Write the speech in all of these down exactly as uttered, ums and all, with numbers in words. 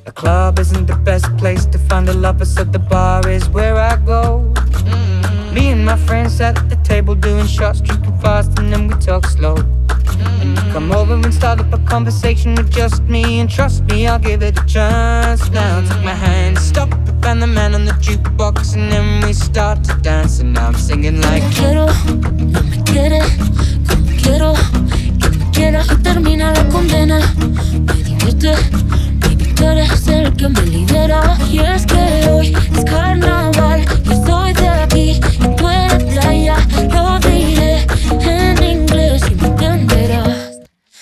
The club isn't the best place to find a lover, so the bar is where I go. Me and my friends sat at the table doing shots, drinking fast, and then we talk slow. And you come over and start up a conversation with just me, and trust me, I'll give it a chance. Now take my hand, stop it, and the man on the jukebox, and then we start to dance. And now I'm singing like quiero, no me quiere, como quiero, que me quiera y termina la condena. Me divierte, baby, tú eres el que me libera. Y es que hoy es carnaval, yo soy de aquí y tú eres de allá. Lo diré en inglés y me entenderás.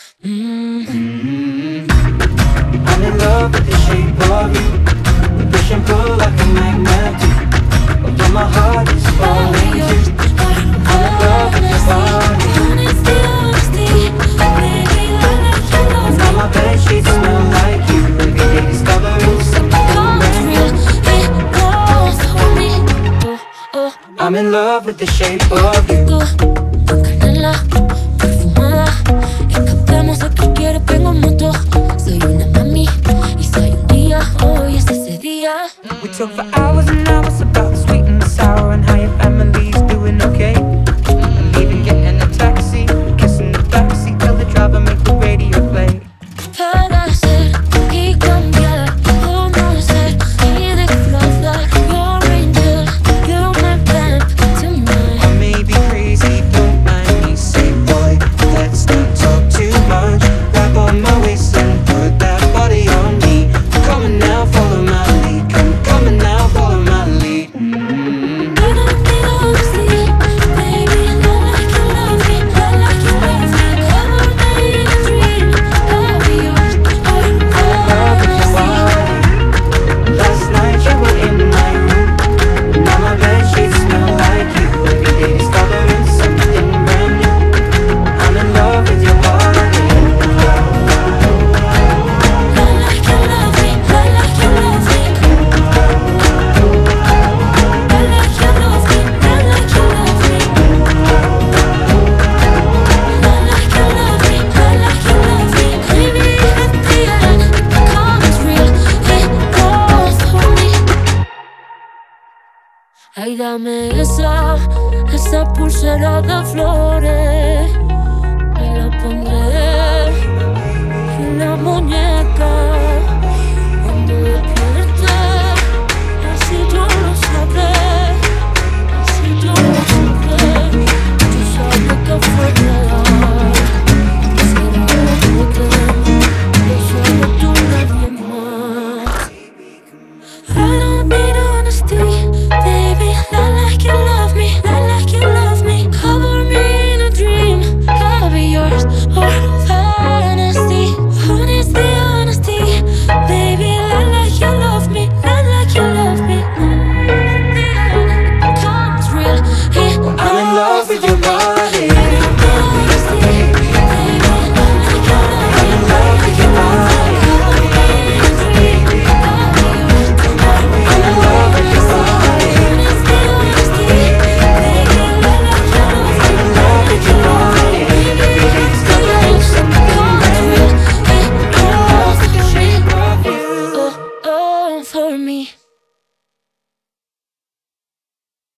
Mm-hmm. I'm in love with the shape of you. We push and pull like a magnet do. Although my heart is falling too. I'm in love with your body. Honesty, honesty, baby, I like your love. Now my bed sheets smell like you. Every day discovering something brand new. It goes for me. Oh, oh. I'm in love with the shape of you. Canela, perfumada. Escapemos a que quiero, vengo en moto. Soy una mami y soy un día. Hoy es ese día. We talk for hours and hours about the sweet and the sour and how your family's doing okay. And even getting a taxi, kissing the backseat, tell the driver make the radio play. Para ser y cambiar, conocer y disfrutar. Your angel, you my vamp tonight. I may be crazy, don't mind me. Say boy, let's not talk too much. Grab on my waist and put that body on me. I'm coming now, follow my lead. Come coming now, follow my lead. Mm-hmm. I don't need honesty, baby. I like you love me, I like you love me. Every day in a dream, I'll be yours. I'm in love with your body. Last night you were in my room. Now my bed sheets smell like you. Every day discovering something brand new. I'm in love with your body. I like you love me, I like you love me. I like you love me, I like you love me. I like you love me, I like you love me. Baby, at the end, it becomes real. It goes for me. Ay, dame esa, esa pulsera de flores.